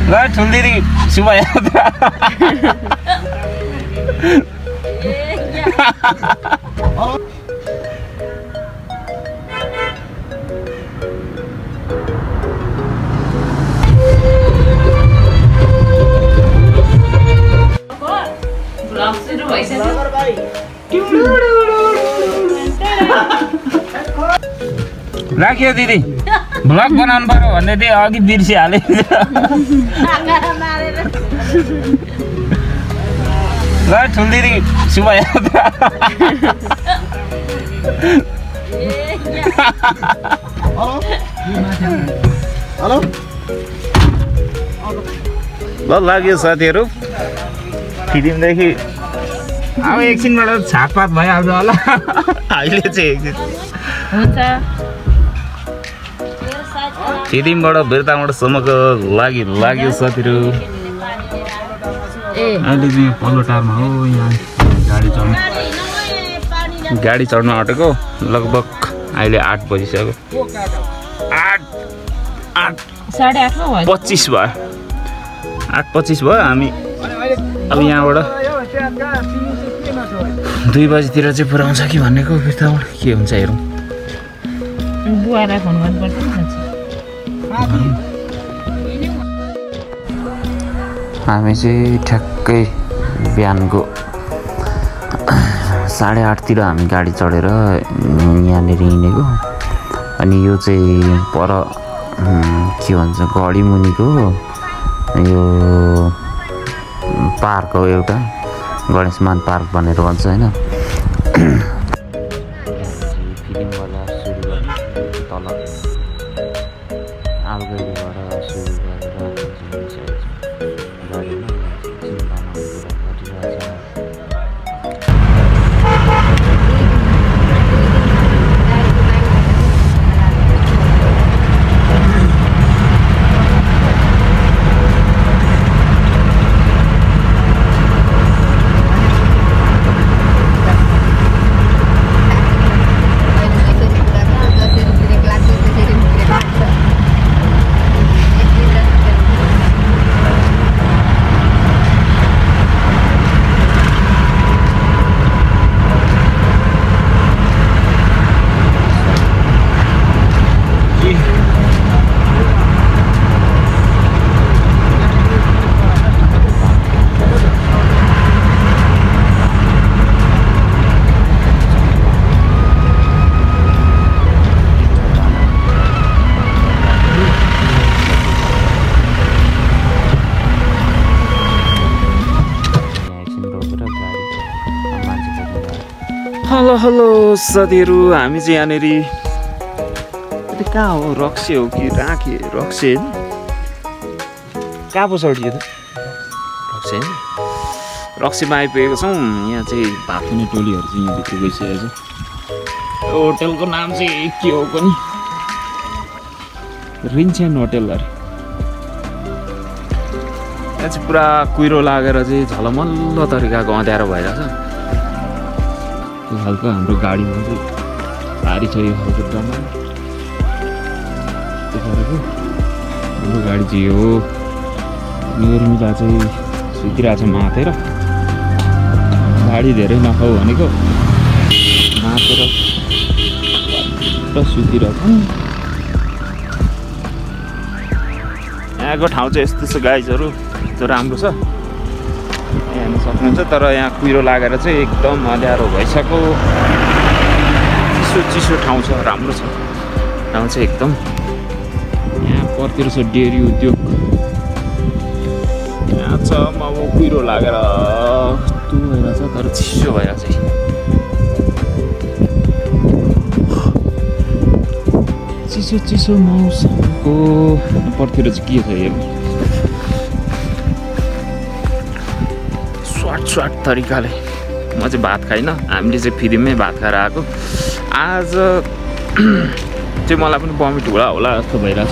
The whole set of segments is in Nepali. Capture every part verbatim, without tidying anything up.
ल ठुल दिदी शुभ यात्रा राख्यो दिदी भ्लग बनाउनु पर्यो भन्दै थिएँ अघि बिर्सिहालेँ ल ठुल दिदी शुभ यात्रा हेलो ल लाग्यो साथीहरू फिल्मदेखि अब एकछिनबाट छाकपात भइहाल्छ होला अहिले चाहिँ एकछिन हुन्छ फिल्मबाट बेरतामाटसम्मको लागि लाग्यो साथीहरू अहिले चाहिँ पल्लो टारमा हो यहाँ गाडी चढ्नु गाडी चढ्नु आँटेको लगभग अहिले आठ बजिसक्यो आठ आठ साढे आठमा भयो पच्चिस भयो आठ पच्चिस भयो हामी अब यहाँबाट दुई बजीतिर चाहिँ पुऱ्याउँछ कि भनेको बिर्ताबाट के हुन्छ हेरौँ बुवालाई फोन गर्नुपर्छ हामी चाहिँ ठ्याक्कै बिहानको साढे आठतिर हामी गाडी चढेर यहाँनिर हिँडेको अनि यो चाहिँ पर के भन्छ घडी मुनिको यो पार्क हो एउटा गणेशमान पार्क भनेर भन्छ होइन फिल्मबाट सुरु गरेँ तल आलगढीबाट सुरु गरेर गाडीमा चिन्तामा गरिरहेछ हेलो हेलो साथीहरू हामी चाहिँ यहाँनिर कहाँ हो रक्सी हो कि राखे रक्सी होइन कहाँ पो चढियो त रक्सी होइन रक्सीमा आइपुगेको छौँ यहाँ चाहिँ भात खाने टोलीहरू चाहिँ यहाँ भित्र गइसकेको छ होटेलको नाम चाहिँ के हो पनि रिन्चेन होटेल अरे यहाँ चाहिँ पुरा कुहिरो लागेर चाहिँ झलमल्ल तरिकाको अँध्यारो भइरहेछ त्यो खालको हाम्रो गाडीमा चाहिँ भारी छ यो खालको ड्रामा त्यो गरेको हाम्रो गाडी चाहिँ हो मेरो मिला चाहिँ सुतिरहेको छ माथेर गाडी धेरै नखाऊ भनेको माथेर सुतिरहेको यहाँको ठाउँ चाहिँ यस्तो छ गाइजहरू जो राम्रो छ हेर्न सक्नुहुन्छ तर यहाँ कुहिरो लागेर चाहिँ एकदम अँध्यारो भइसक्यो चिसो चिसो ठाउँ छ राम्रो छ ठाउँ चाहिँ एकदम यहाँ पर्तिर छ डेरी उद्योग यहाँ छ अब कुहिरो लागेर तु भइरहेछ तर चिसो भइरहेछ चिसो चिसो मौसमको पर्तिर चाहिँ के छ हेर्नु स्वाट स्वाट तरिकाले म चाहिँ भात खाइनँ हामीले चाहिँ फ्रीमै भात खाएर आएको आज चाहिँ मलाई पनि भमिट होला होला जस्तो भइरहेछ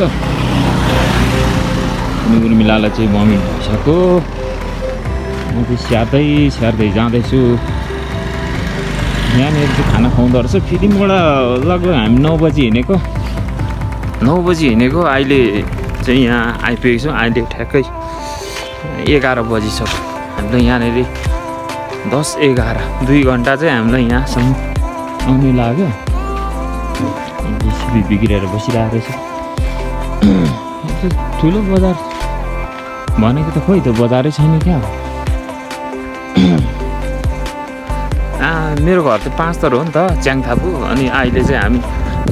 अनि उर्मिलालाई चाहिँ भमिट भइसक्यो म चाहिँ स्याहार्दै स्याहार्दै जाँदैछु यहाँनिर चाहिँ खाना खुवाउँदो रहेछ फ्रीबाट लगभग हामी नौ बजी हिँडेको नौ बजी हिँडेको अहिले चाहिँ यहाँ आइपुगेको छौँ। अहिले ठ्याक्कै एघार बजिसक्यो। हामीलाई यहाँनिर दस एघार दुई घन्टा चाहिँ हामीलाई यहाँसम्म आउनु लाग्यो। जेसिबी बिग्रेर बसिरहेको रहेछ। ठुलो बजार भनेको त खोइ त बजारै छैन क्या। मेरो घर त पाँच तर हो नि त च्याङथापु। अनि अहिले चाहिँ हामी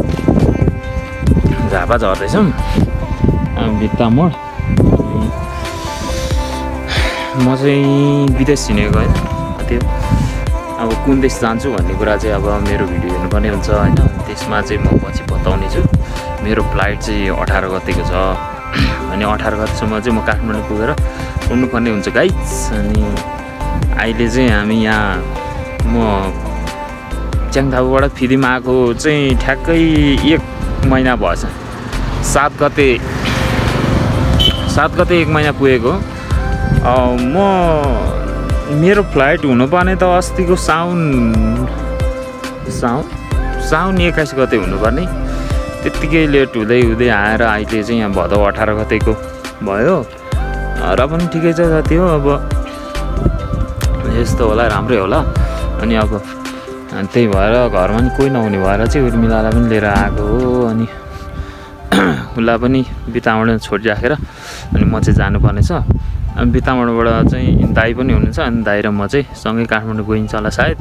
झापा झर्दैछौँ भित्ता मोड। म चाहिँ विदेश हिँडेको होइन, त्यो अब कुन देश जान्छु भन्ने कुरा चाहिँ अब मेरो भिडियो हेर्नुपर्ने हुन्छ होइन। त्यसमा चाहिँ म पछि बताउने छु। मेरो फ्लाइट चाहिँ अठार गतिको छ। अनि अठार गतिसम्म चाहिँ म काठमाडौँ पुगेर उड्नुपर्ने हुन्छ गाइज। अनि अहिले चाहिँ हामी यहाँ म च्याङथापुबाट फिदिम आएको चाहिँ ठ्याक्कै एक महिना भएछ। सात गते सात गते एक महिना पुगेको। म मेरो फ्लाइट हुनुपर्ने त अस्तिको साउन साउन साउन एक्काइस गते हुनुपर्ने। त्यत्तिकै लेट हुँदै हुँदै आएर अहिले चाहिँ यहाँ भदौ अठार गतेको भयो। र पनि ठिकै छ जति हो। अब यस्तो होला राम्रै होला। अनि अब त्यही भएर घरमा नि कोही नहुने भएर चाहिँ उर्मिलालाई पनि लिएर आएको हो। अनि उसलाई पनि बिताबाट छोडिराखेर अनि म चाहिँ जानुपर्ने छ। अनि बितामाडबाट चाहिँ दाई पनि हुनुहुन्छ। अनि दाई र म चाहिँ सँगै काठमाडौँ गइन्छ होला सायद।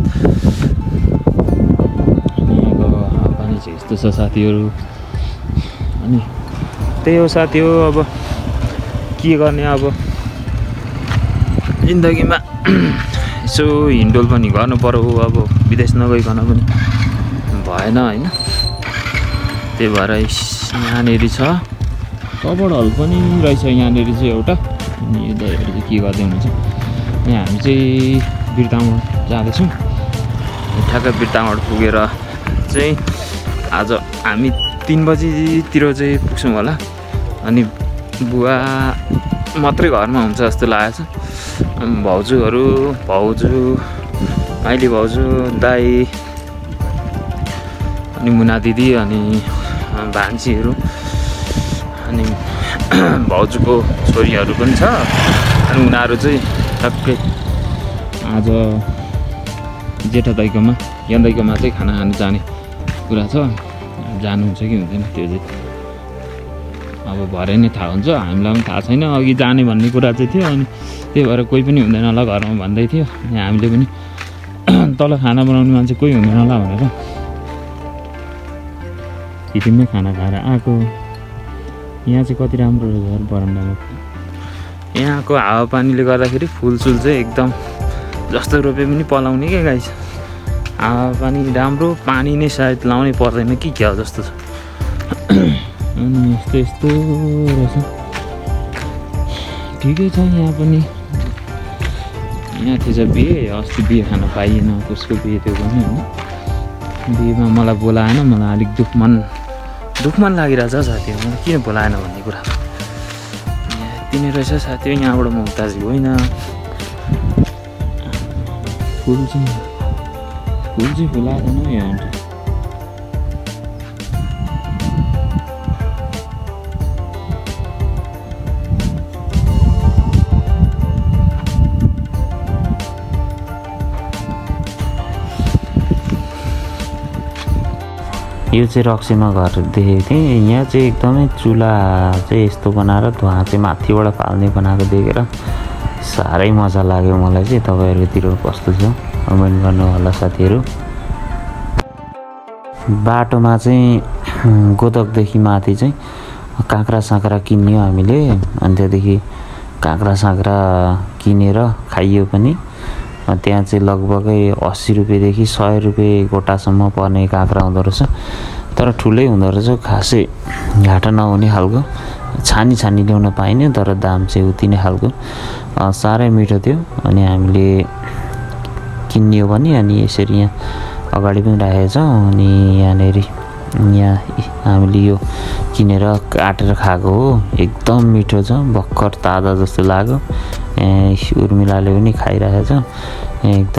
अनि यहाँको हावापानी चाहिँ यस्तो छ साथीहरू। अनि त्यही हो साथी हो। अब के गर्ने, अब जिन्दगीमा यसो हिँडडुल पनि गर्नु पर्यो। अब विदेश नगइकन पनि भएन होइन। त्यही भएर यहाँनिर छ कबड हल पनि रहेछ यहाँनिर चाहिँ एउटा। अनि यो दाइहरू चाहिँ के गर्दै हुनुहुन्छ। यहाँ हामी चाहिँ बिर्तामोड जाँदैछौँ। ठ्याक्कै बिर्तामोड पुगेर चाहिँ आज हामी तिन बजीतिर चाहिँ पुग्छौँ होला। अनि बुवा मात्रै घरमा हुन्छ जस्तो लागेको छ। भाउजूहरू भाउजू माइली भाउजू दाई अनि मुना दिदी अनि भान्जीहरू अनि भाउजूको छोरीहरू पनि छ। अनि उनीहरू चाहिँ टक्कै आज जेठा दाइकोमा यान दाइकोमा चाहिँ खाना खानु जाने कुरा छ। जानुहुन्छ कि हुँदैन त्यो चाहिँ अब भरे नै थाहा हुन्छ। हामीलाई पनि थाहा छैन। अघि जाने भन्ने कुरा चाहिँ थियो। अनि त्यही भएर कोही पनि हुँदैन होला घरमा भन्दै थियो। अनि हामीले पनि तल खाना बनाउने मान्छे कोही हुँदैन होला भनेर फिटिङमै खाना खाएर आएको। यहाँ चाहिँ कति राम्रो रहेछ बरन्डामा। यहाँको हावापानीले गर्दाखेरि फुलसुल चाहिँ एकदम जस्तो रोपे पनि पलाउने क्या गाइस। हावापानी राम्रो, पानी नै सायद लाउनै पर्दैन कि क्या जस्तो छ। अनि यस्तो यस्तो रहेछ। ठिकै छ यहाँ पनि। यहाँ थिएछ बिहे, अस्ति बिहे खान पाइएन। कसको बिहे थियो भने होइन। बिहेमा मलाई बोलाएन। मलाई अलिक दुःख मन दुःख मन लागिरहेछ साथीहरू। मलाई किन बोलाएन भन्ने कुरा यति नै रहेछ साथी। यहाँबाट म उताजी होइन। फुल चाहिँ फुल चाहिँ फुलाएको न यहाँ। यो चाहिँ रक्सीमा घर देखेको थिएँ। यहाँ चाहिँ एकदमै चुला चाहिँ यस्तो बनाएर धुवा चाहिँ माथिबाट फाल्ने बनाएको देखेर साह्रै मजा लाग्यो मलाई चाहिँ। तपाईँहरूतिर कस्तो छ कमेन्ट गर्नु होला साथीहरू। बाटोमा चाहिँ गोदकदेखि माथि चाहिँ काँक्रा साँक्रा किन्यो हामीले। अनि त्यहाँदेखि काँक्रा साँक्रा किनेर खाइयो पनि। त्यहाँ चाहिँ लगभगै अस्सी रुपियाँदेखि सय रुपियाँ गोटासम्म पर्ने काँक्रा हुँदो रहेछ। तर ठुलै हुँदो रहेछ खासै घाटा नहुने खालको। छानी छानी ल्याउन पाइने तर दाम चाहिँ उति नै खालको। साह्रै मिठो थियो। अनि हामीले किन्यो पनि। अनि यसरी यहाँ अगाडि पनि राखेको छ। अनि यहाँनिर यहाँ हामीले यो किनेर काटेर खाएको हो। एकदम मिठो छ, भर्खर ताजा जस्तो लाग्यो। उर्मिलाले पनि खाइरहेको छ। एकदम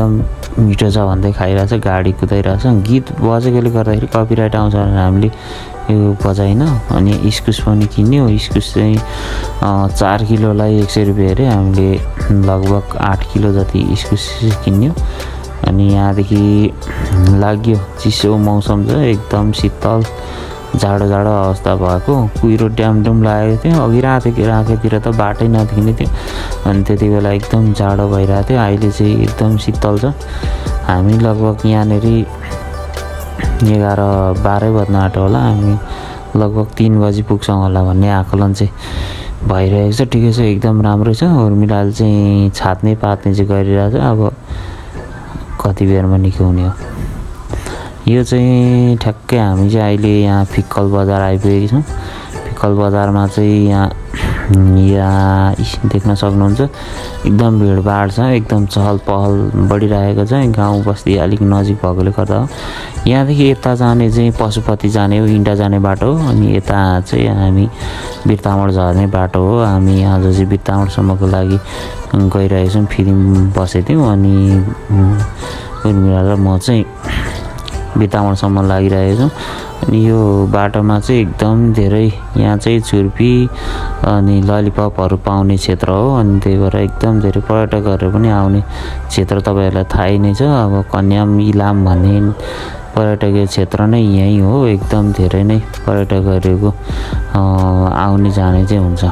मिठो छ भन्दै खाइरहेछ, गाडी कुदाइरहेछ। गीत बजेकोले गर्दाखेरि कपिराइट आउँछ भनेर हामीले यो बजाइन। अनि इस्कुस पनि किन्यो। इस्कुस चाहिँ चार किलोलाई एक सय रुपियाँ अरे, हामीले लगभग आठ किलो जति इस्कुस किन्यो। अनि यहाँदेखि लाग्यो चिसो मौसम छ, एकदम शीतल जाडो जाडो अवस्था भएको। कुहिरो ड्याम ड्याम लागेको थियो। अघि राति राखेतिर त बाटै नदेखिने थियो, अनि त्यति बेला एकदम जाडो भइरहेको थियो। अहिले चाहिँ एकदम शीतल छ। हामी लगभग यहाँनिर एघार बाह्रै बज्न आँट्यो होला, हामी लगभग तिन बजी पुग्छौँ होला भन्ने आकलन चाहिँ भइरहेको छ। ठिकै छ, एकदम राम्रो छ। उर्मिलाले चाहिँ छात्ने पात्ने चाहिँ गरिरहेछ। अब कति बेरमा निकै हुने हो। यो चाहिँ ठ्याक्कै हामी चाहिँ अहिले यहाँ फिक्कल बजार आइपुगेको छौँ। फिक्कल बजारमा चाहिँ यहाँ यहाँ देख्न सक्नुहुन्छ एकदम भिडभाड छ, एकदम चहल पहल बढिरहेको छ। गाउँ बस्ती अलिक नजिक भएकोले गर्दा हो। यहाँदेखि यता जाने चाहिँ पशुपति जाने हो, इन्डा जाने बाटो हो। अनि यता चाहिँ हामी बिर्तामोड झर्ने बाटो हो। हामी आज चाहिँ बिर्तामोडसम्मको लागि गइरहेको छौँ। फेरि बसेको थियौँ अनि उर्मिला र म चाहिँ बिर्तामोडसम्म लागिरहेको छौँ। अनि यो बाटोमा चाहिँ एकदम धेरै यहाँ चाहिँ छुर्पी अनि ललिपपहरू पाउने क्षेत्र हो। अनि त्यही भएर एकदम धेरै पर्यटकहरू पनि आउने क्षेत्र तपाईँहरूलाई थाहै नै छ। अब कन्याम इलाम भन्ने पर्यटकीय क्षेत्र नै यहीँ हो। एकदम धेरै नै पर्यटकहरूको आउने जाने चाहिँ हुन्छ।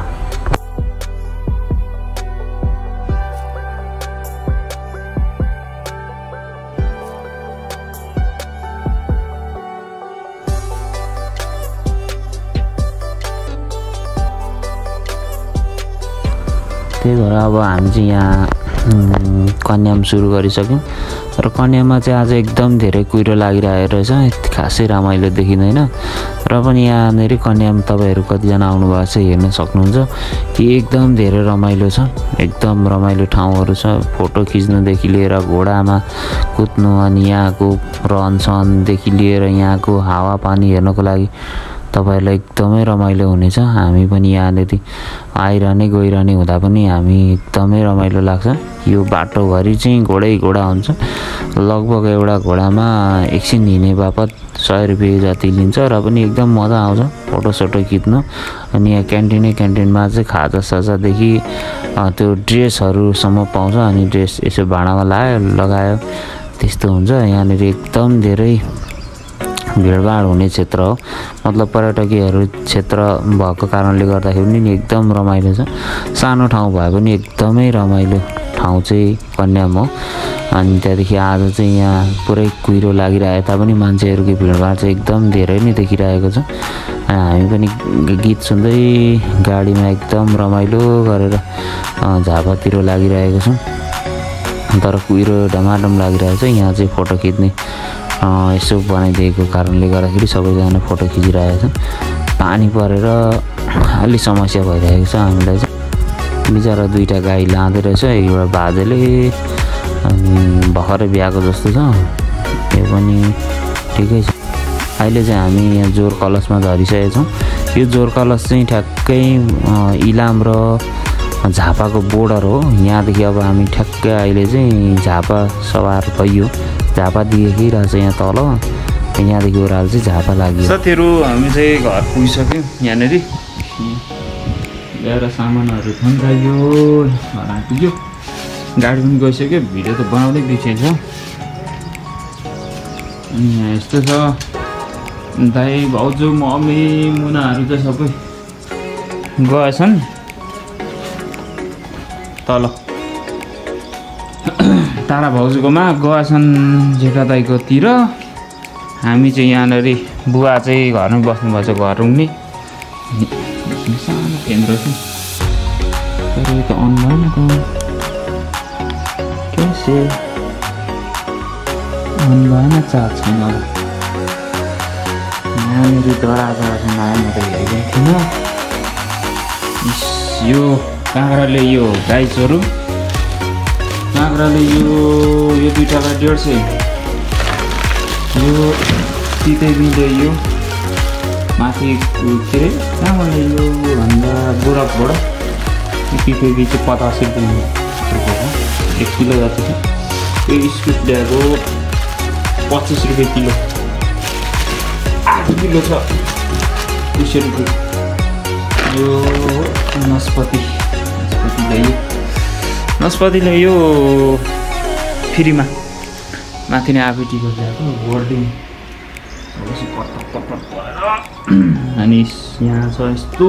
त्यही भएर अब हामी चाहिँ यहाँ कन्याम सुरु गरिसक्यौँ। र कन्याममा चाहिँ आज एकदम धेरै कुहिरो लागिरहेको रहेछ, खासै रमाइलो देखिँदैन। र पनि यहाँनिर कन्याम तपाईँहरू कतिजना आउनुभएको छ हेर्न सक्नुहुन्छ कि एकदम धेरै रमाइलो छ। एकदम रमाइलो ठाउँहरू छ। फोटो खिच्नुदेखि लिएर घोडामा कुद्नु, अनि यहाँको रहनसहनदेखि लिएर यहाँको हावापानी हेर्नको लागि तपाईँहरूलाई एकदमै रमाइलो हुनेछ। हामी पनि यहाँनिर आइरहने गइरहने हुँदा पनि हामी एकदमै रमाइलो लाग्छ। यो बाटोभरि चाहिँ घोडै घोडा हुन्छ। लगभग एउटा घोडामा एकछिन हिँड्ने बापत सय रुपियाँ जति लिन्छ। र पनि एकदम मजा आउँछ फोटोसोटो खिच्नु। अनि यहाँ क्यान्टिनै क्यान्टिनमा चाहिँ खाजा साजादेखि त्यो ड्रेसहरूसम्म पाउँछ। अनि ड्रेस यसो भाँडामा लायो लगायो त्यस्तो हुन्छ। यहाँनिर एकदम धेरै भिडभाड हुने क्षेत्र हो। मतलब पर्यटकीयहरू क्षेत्र भएको कारणले गर्दाखेरि पनि एकदम रमाइलो छ। सानो ठाउँ भए पनि एकदमै रमाइलो ठाउँ चाहिँ कन्याम हो। अनि त्यहाँदेखि आज चाहिँ यहाँ पुरै कुहिरो लागिरहेको तापनि मान्छेहरूको भिडभाड चाहिँ एकदम धेरै नै देखिरहेको छ। हामी पनि गीत सुन्दै गाडीमा एकदम रमाइलो गरेर झापातिर लागिरहेको छौँ। तर कुहिरो ढमाडम लागिरहेको छ। यहाँ चाहिँ फोटो खिच्ने यसो बनाइदिएको कारणले गर्दाखेरि सबैजना फोटो खिचिरहेको छ। पानी परेर अलिक समस्या भइरहेको छ हामीलाई चाहिँ। बिचरा दुईवटा गाई लाँदै रहेछ, एउटा बाजेले अनि भर्खरै बिहाको जस्तो छ। यो पनि ठिकै छ। अहिले चाहिँ हामी यहाँ जोर कलशमा झरिसकेका छौँ। यो जोर कलश चाहिँ ठ्याक्कै इलाम र झापाको बोर्डर हो। यहाँदेखि अब हामी ठ्याक्कै अहिले चाहिँ झापा सवार भइयो। झापा देखिरहेछ यहाँ तल, यहाँदेखि ओह्रालो चाहिँ झापा लाग्यो। साथीहरू हामी चाहिँ घर पुगिसक्यौँ। यहाँनिर ल्याएर सामानहरू थन्कायो, घर आइपुग्यो, गाडी पनि गइसक्यो। भिडियो त बनाउँदै बिर्सेछ। अनि यहाँ यस्तो छ। दाइ भाउजू मम्मी मुनाहरू चाहिँ सबै गएछन् तल। तारा भाउजूकोमा गएछन् जेठा दाइकोतिर। हामी चाहिँ यहाँनिर बुवा चाहिँ घरमै बस्नुभएको छ, घर रुङ्ने। सानो फ्यान रहेछ तर यो त अन भएन त। के अन भएन, चार्ज छैन। यहाँनिर दराजहरू छैन, म त हेरेको थिइनँ। यो काँक्राले यो गाई चोरु काँक्राले यो यो दुईटालाई डेढ सय। यो तितै दिँदै यो माथि के अरे कहाँबाट यो भन्दा गोरखबाट तितै चाहिँ पचास रुपियाँ एक किलो जति छ। यो इस्कुस ल्याएको पच्चिस रुपियाँ किलो आठ किलो छ दुई सय रुपियाँ यो नास्पाती नास्पाती ल्यायो नास्पाती ल्यायो फ्रीमा माथि नै आफै टिकट ल्याएको होर्डिङ अनि यहाँ छ यस्तो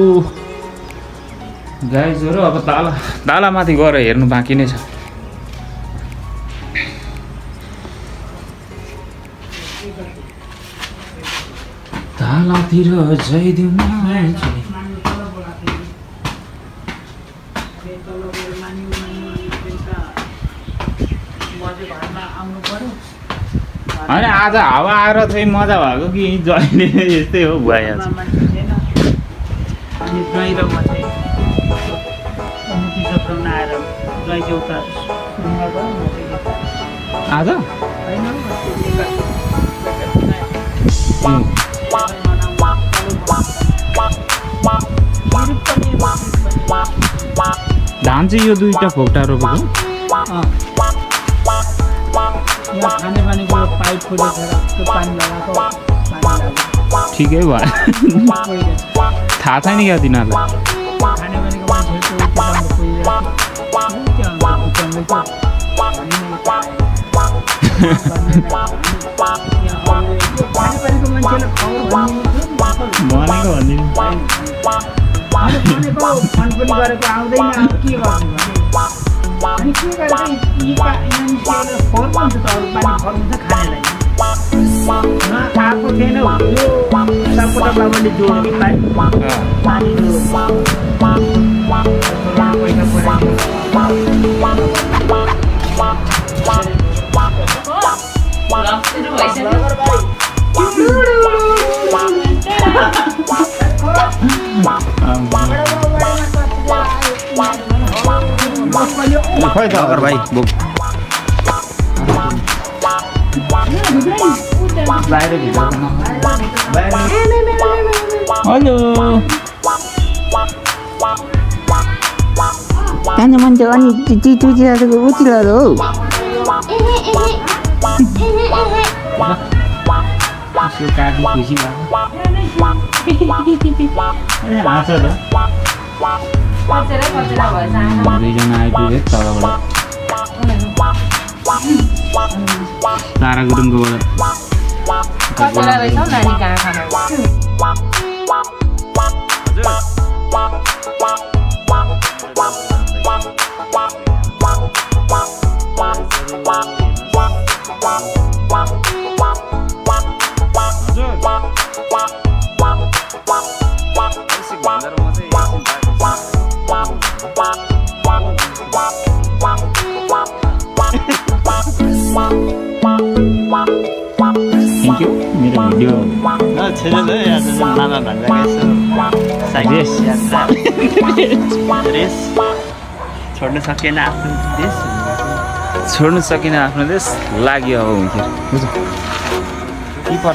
गाइजहरू अब ताला तालामाथि गएर हेर्नु बाँकी नै छ तालातिर जाइदिउँ होइन आज हावा आएर चाहिँ मजा भएको कि जहिले यस्तै हो भइहाल्छ आज धान चाहिँ यो दुईवटा फोक्टा रोपेको यहाँ खाने पानीको पाइप खोलेको त्यो पानी लगाएको ठिकै भयो थाहा छैन क्या तिनीहरूलाई खाने पानीको भनेको भनिदिनु फन पनि गरेको आउँदैन अब के गर्नु अनि के गर्छ यी मान्छेले फर्काउँछ त अरू पानी फर्काउँछ खानेलाई आएको थिएन यो सापकोटा बाबाले जोडेको पाइप पानी खै त अगर भाइ बोक बाहिर भित्र हेलो कान्छो मान्छे अनि टुचिरहेको उचिरहेको हौ काकी खुसी भएको हाँस त दुईजना आइपुगे तलबाट तारा गुरुङकोबाट थ्याङ्क यू मेरो भिडियो मामा रेस छोड्न सकेन आफ्नो देश छोड्नु सकिन आफ्नो देश लाग्यो अब हुन्थ्यो बुझ के पर्छ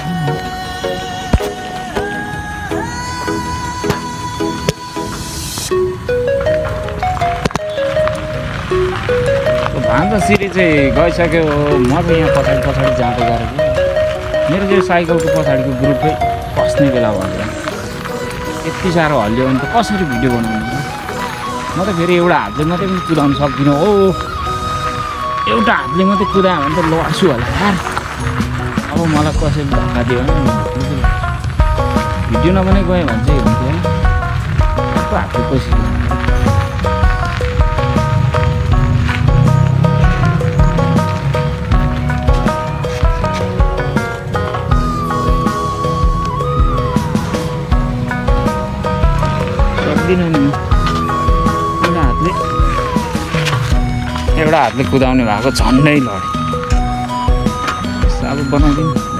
भान्जा सिरी चाहिँ गइसक्यो म चाहिँ यहाँ पछाडि पछाडि जाँदै गरेको मेरो चाहिँ साइकलको पछाडिको ग्रुपै पस्ने बेला भन्छ यति साह्रो हल्लियो भने त कसरी भिडियो बनाउनु म त फेरि एउटा हातले मात्रै पनि कुदाउनु सक्दिनँ हो एउटा हातले मात्रै कुदायो भने त लड्छु होला यार अब मलाई कसरी धक्का दियो भने भिडियो नबनाइ गयो भने चाहिँ हुन्थ्यो कस्तो हातले कसरी सक्दिनँ नि एउटा हातले एउटा हातले कुदाउने भएको झन्डै लड्यो अब बनाइदिनु